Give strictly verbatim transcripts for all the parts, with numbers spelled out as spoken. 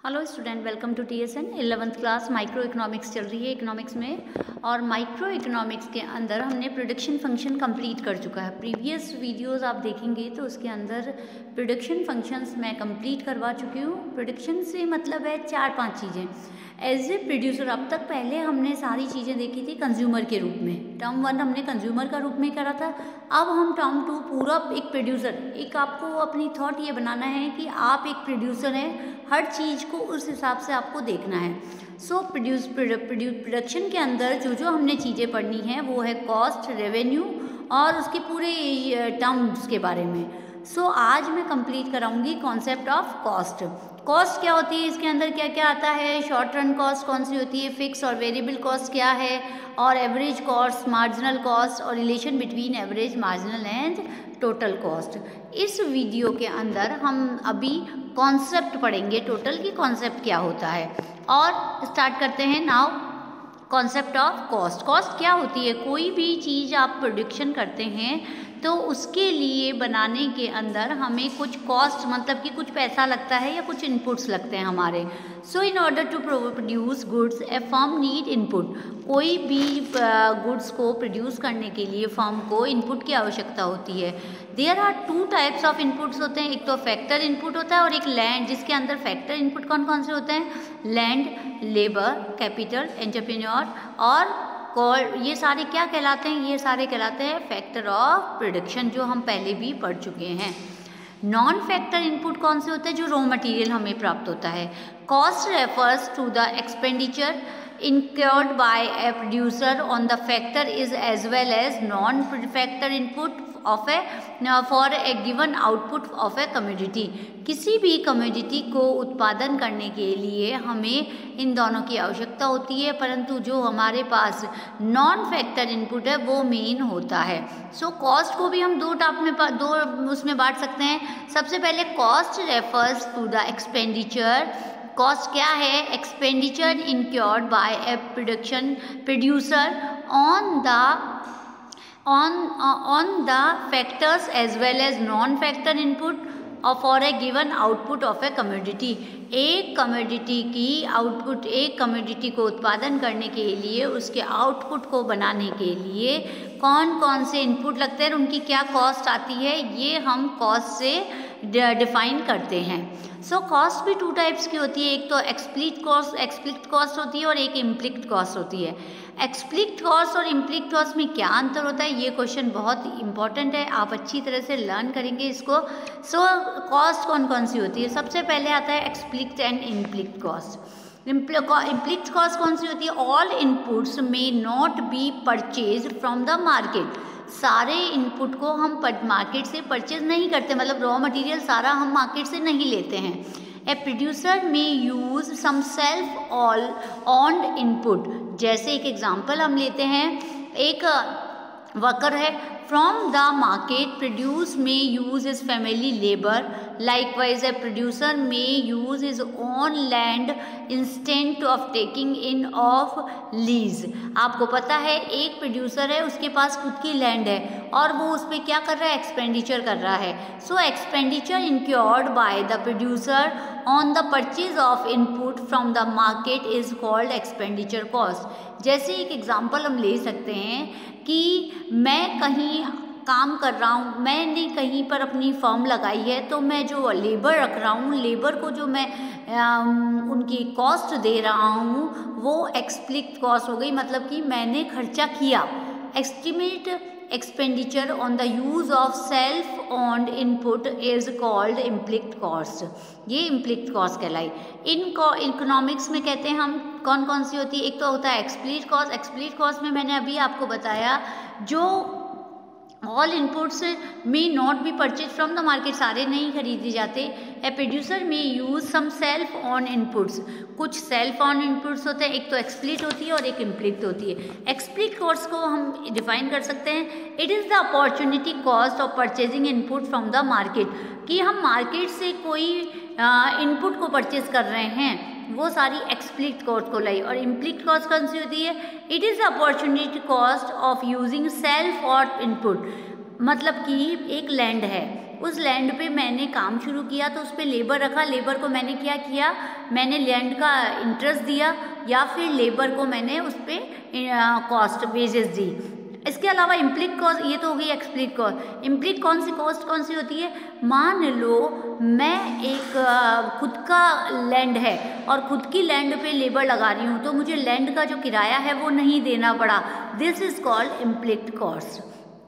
Hello student, welcome to T S N. Eleventh class micro economics चल रही है economics में, और माइक्रो इकोनॉमिक्स के अंदर हमने प्रोडक्शन फंक्शन कंप्लीट कर चुका है। प्रीवियस वीडियोस आप देखेंगे तो उसके अंदर प्रोडक्शन फंक्शंस मैं कंप्लीट करवा चुकी हूँ। प्रोडक्शन से मतलब है चार पांच चीज़ें। एज ए प्रोड्यूसर अब तक पहले हमने सारी चीज़ें देखी थी कंज्यूमर के रूप में। टर्म वन हमने कंज्यूमर का रूप में करा था। अब हम टर्म टू पूरा एक प्रोड्यूसर, एक आपको अपनी थॉट ये बनाना है कि आप एक प्रोड्यूसर हैं, हर चीज़ को उस हिसाब से आपको देखना है। सो प्रोड्यूस प्रोडक्शन के अंदर जो जो हमने चीज़ें पढ़नी हैं वो है कॉस्ट, रेवेन्यू और उसके पूरे टर्म्स के बारे में। सो so, आज मैं कंप्लीट कराऊंगी कॉन्सेप्ट ऑफ कॉस्ट। कॉस्ट क्या होती है, इसके अंदर क्या क्या आता है, शॉर्ट रन कॉस्ट कौन सी होती है, फिक्स और वेरिएबल कॉस्ट क्या है, और एवरेज कॉस्ट, मार्जिनल कॉस्ट और relation between average, marginal and total cost. इस वीडियो के अंदर हम अभी कॉन्सेप्ट पढ़ेंगे, टोटल की कॉन्सेप्ट क्या होता है। और स्टार्ट करते हैं now concept of cost. Cost क्या होती है, कोई भी चीज़ आप प्रोडक्शन करते हैं तो उसके लिए बनाने के अंदर हमें कुछ कॉस्ट मतलब कि कुछ पैसा लगता है या कुछ इनपुट्स लगते हैं हमारे। So in order to produce goods a firm need input. कोई भी गुड्स uh, को प्रोड्यूस करने के लिए फर्म को इनपुट की आवश्यकता होती है। There are two types of inputs होते हैं, एक तो फैक्टर इनपुट होता है और एक लैंड, जिसके अंदर फैक्टर इनपुट कौन कौन से होते हैं, लैंड, लेबर, कैपिटल, एंटरप्रेन्योर और कॉल। ये सारे क्या कहलाते हैं, ये सारे कहलाते हैं फैक्टर ऑफ प्रोडक्शन, जो हम पहले भी पढ़ चुके हैं। नॉन फैक्टर इनपुट कौन से होते हैं, जो रॉ मटेरियल हमें प्राप्त होता है। Cost refers to the expenditure incurred by a producer on the factor is as well as non-factor input of a for a given output of a commodity। किसी भी कमोडिटी को उत्पादन करने के लिए हमें इन दोनों की आवश्यकता होती है, परंतु जो हमारे पास नॉन फैक्टर इनपुट है वो मेन होता है। सो so, कॉस्ट को भी हम दो टाइप में दो उसमें बांट सकते हैं। सबसे पहले cost refers to the expenditure. Cost क्या है, expenditure incurred by a production producer on the on on the factors as well as non factor input for a given output of a commodity. एक commodity की output, एक commodity को उत्पादन करने के लिए उसके आउटपुट को बनाने के लिए कौन कौन से इनपुट लगते हैं, उनकी क्या कॉस्ट आती है, ये हम कॉस्ट से डिफाइन करते हैं। सो कॉस्ट भी टू टाइप्स की होती है, एक तो एक्सप्लिसिट कॉस्ट एक्सप्लिसिट कॉस्ट होती है और एक इम्प्लिसिट कॉस्ट होती है। एक्सप्लिसिट कॉस्ट और इम्प्लिसिट कॉस्ट में क्या अंतर होता है, ये क्वेश्चन बहुत इंपॉर्टेंट है, आप अच्छी तरह से लर्न करेंगे इसको। सो कॉस्ट कौन कौन सी होती है, सबसे पहले आता है explicit and implicit cost. Implicit cost कौन सी होती है, all inputs may not be purchase from the market. सारे इनपुट को हम मार्केट से परचेज नहीं करते, मतलब रॉ मटेरियल सारा हम मार्केट से नहीं लेते हैं। A producer may use some self ऑल ऑन इनपुट। जैसे एक एग्जांपल हम लेते हैं, एक वर्कर है, from the market produce may use his family labour. Likewise a producer may use his own land instead of taking in of lease. आपको पता है एक प्रोड्यूसर है, उसके पास खुद की लैंड है और वो उस पर क्या कर रहा है, एक्सपेंडिचर कर रहा है। So expenditure incurred by the producer on the purchase of input from the market is called expenditure cost. जैसे एक एग्जाम्पल हम ले सकते हैं कि मैं कहीं काम कर रहा हूँ, मैंने कहीं पर अपनी फर्म लगाई है, तो मैं जो लेबर रख रहा हूँ, लेबर को जो मैं आ, उनकी कॉस्ट दे रहा हूँ वो एक्सप्लिसिट कॉस्ट हो गई, मतलब कि मैंने खर्चा किया। Estimate expenditure on the use of self owned input is called implicit cost. ये इम्प्लिसिट कॉस्ट कहलाई। इन इकोनॉमिक्स में कहते हैं हम कौन कौन सी होती है, एक तो होता है एक्सप्लिसिट कॉस्ट। एक्सप्लिसिट कॉस्ट में मैंने अभी आपको बताया, जो all inputs may not be purchase from the market, सारे नहीं खरीदे जाते। A producer may use some self own inputs. कुछ सेल्फ ऑन इनपुट्स होते हैं, एक तो एक्सप्लिसिट होती है और एक इम्प्लिसिट होती है। एक्सप्लिसिट कॉस्ट को हम डिफाइन कर सकते हैं, it is the opportunity cost of purchasing input from the market. कि हम मार्केट से कोई इनपुट को परचेज कर रहे हैं, वो सारी एक्सप्लिसिट कॉस्ट को लाई। और इम्प्लिसिट कॉस्ट कौन सी होती है, it is opportunity cost of using self और इनपुट। मतलब कि एक लैंड है, उस लैंड पे मैंने काम शुरू किया तो उस पर लेबर रखा, लेबर को मैंने क्या किया, मैंने लैंड का इंटरेस्ट दिया या फिर लेबर को मैंने उस पर कॉस्ट वेजेस दी। इसके अलावा इम्प्लिक कॉस्ट, ये तो हो गई एक्सप्लिक कॉस्ट। इम्प्लिक कौन सी कॉस्ट कौन सी होती है, मान लो मैं एक खुद का लैंड है और खुद की लैंड पे लेबर लगा रही हूँ तो मुझे लैंड का जो किराया है वो नहीं देना पड़ा, this is called implicit cost.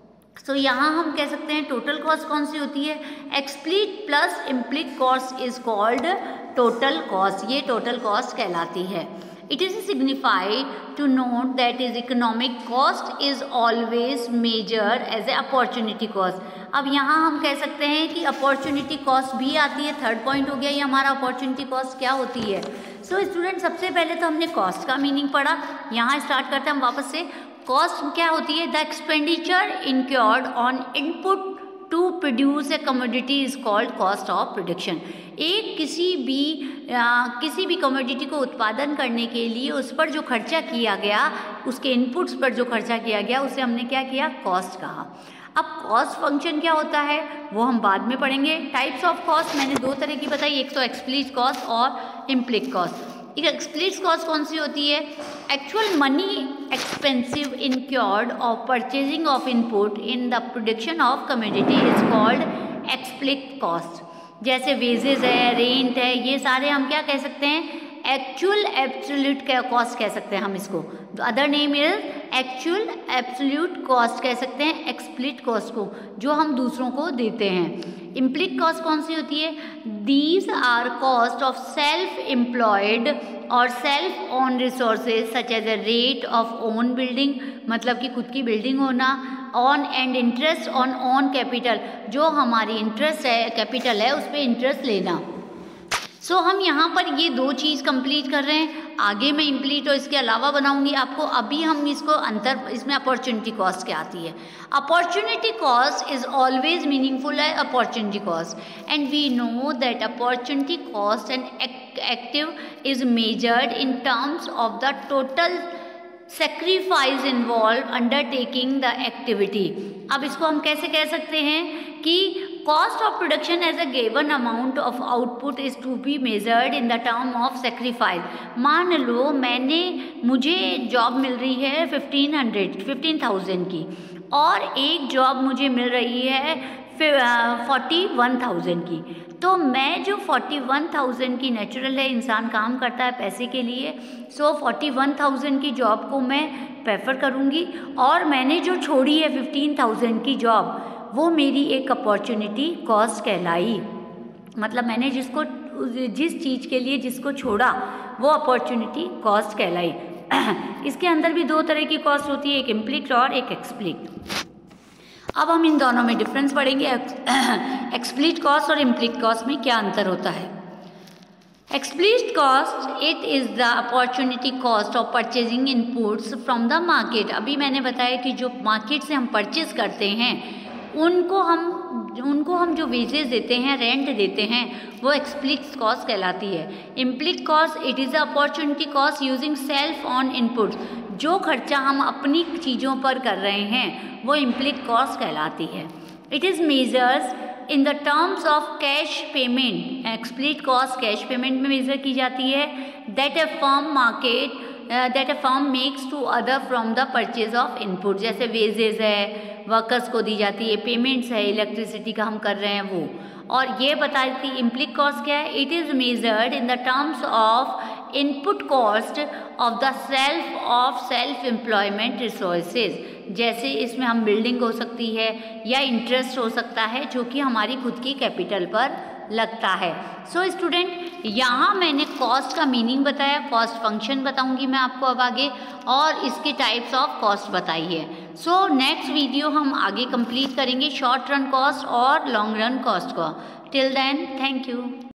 So so, यहाँ हम कह सकते हैं टोटल कॉस्ट कौन सी होती है, explicit plus implicit cost is called total cost, ये टोटल कॉस्ट कहलाती है। It is signified to note that is economic cost is always measured as a opportunity cost। अब यहाँ हम कह सकते हैं कि अपॉर्चुनिटी कॉस्ट भी आती है, थर्ड पॉइंट हो गया ये हमारा, अपॉर्चुनिटी कॉस्ट क्या होती है। सो so, स्टूडेंट सबसे पहले तो हमने कॉस्ट का मीनिंग पढ़ा, यहाँ स्टार्ट करते हैं हम वापस से। कॉस्ट क्या होती है, the expenditure incurred on input to produce a commodity is called cost of production. एक किसी भी आ, किसी भी कमोडिटी को उत्पादन करने के लिए उस पर जो खर्चा किया गया, उसके इनपुट्स पर जो खर्चा किया गया उसे हमने क्या किया, कॉस्ट कहा। अब कॉस्ट फंक्शन क्या होता है वो हम बाद में पढ़ेंगे। टाइप्स ऑफ कॉस्ट मैंने दो तरह की बताई, एक तो एक्सप्लिसिट कॉस्ट और इम्प्लिक कॉस्ट। एक एक्सप्लिसिट कॉस्ट कौन सी होती है, actual money expensive incurred of purchasing of input in the production of commodity is called explicit cost. जैसे वेजेस है, रेंट है, ये सारे हम क्या कह सकते हैं, एक्चुअल एब्सोल्यूट कॉस्ट कह सकते हैं हम इसको। Other name is actual absolute cost कह सकते हैं एक्सप्लिसिट कॉस्ट को, जो हम दूसरों को देते हैं। इम्प्लिक कॉस्ट कौन सी होती है, these are cost of self employed और self own resources such as a rate of own building, मतलब कि खुद की बिल्डिंग होना, on and interest on own capital, जो हमारी इंटरेस्ट है कैपिटल है उस पर इंटरेस्ट लेना। सो so, हम यहाँ पर ये दो चीज़ कंप्लीट कर रहे हैं, आगे मैं इम्प्लीट और इसके अलावा बनाऊंगी आपको। अभी हम इसको अंतर, इसमें अपॉर्चुनिटी कॉस्ट क्या आती है। Opportunity cost is always meaningful है opportunity cost, and we know that opportunity cost and active is measured in terms of the total sacrifice involve undertaking the activity. अब इसको हम कैसे कह सकते हैं कि cost of production as a given amount of output is to be measured in the term of sacrifice. मान लो मैंने मुझे जॉब मिल रही है फिफ्टीन हंड्रेड फिफ्टीन थाउजेंड की, और एक जॉब मुझे मिल रही है फोर्टी वन थाउजेंड की, तो मैं जो फोर्टी वन थाउजेंड की, नेचुरल है इंसान काम करता है पैसे के लिए, सो फोर्टी वन थाउजेंड की जॉब को मैं प्रेफर करूँगी, और मैंने जो छोड़ी है फिफ्टीन थाउजेंड की जॉब वो मेरी एक अपॉर्चुनिटी कॉस्ट कहलाई। मतलब मैंने जिसको जिस चीज़ के लिए जिसको छोड़ा वो अपॉर्चुनिटी कॉस्ट कहलाई। इसके अंदर भी दो तरह की कॉस्ट होती है, एक इम्प्लिक और एक एक्सप्लिक। अब हम इन दोनों में डिफरेंस पढ़ेंगे, एक्सप्लिसिट कॉस्ट और इम्प्लिक कॉस्ट में क्या अंतर होता है। Explicit cost it is the opportunity cost of purchasing inputs from the market. अभी मैंने बताया कि जो मार्केट से हम परचेज करते हैं उनको हम उनको हम जो वेजेस देते हैं, रेंट देते हैं, वो एक्सप्लिसिट कॉस्ट कहलाती है। Implicit cost it is the opportunity cost using self own inputs, जो खर्चा हम अपनी चीज़ों पर कर रहे हैं वो इम्प्लिक कॉस्ट कहलाती है। It is measures in the terms of cash payment. Explicit cost cash payment में मेजर की जाती है, that a firm market that a firm makes to other from the purchase of input. जैसे वेजेस है, workers को दी जाती है, पेमेंट्स है, इलेक्ट्रिसिटी का हम कर रहे हैं वो। और ये बताती इम्प्लिक कॉस्ट क्या है, it is measured in the terms of input cost of the self of self employment resources. जैसे इसमें हम बिल्डिंग हो सकती है या इंटरेस्ट हो सकता है जो कि हमारी खुद की कैपिटल पर लगता है। सो so, स्टूडेंट यहाँ मैंने कॉस्ट का मीनिंग बताया, कॉस्ट फंक्शन बताऊंगी मैं आपको अब आगे, और इसके टाइप्स ऑफ कॉस्ट बताई है। सो नेक्स्ट वीडियो हम आगे कंप्लीट करेंगे शॉर्ट रन कॉस्ट और लॉन्ग रन कॉस्ट को। Till then thank you.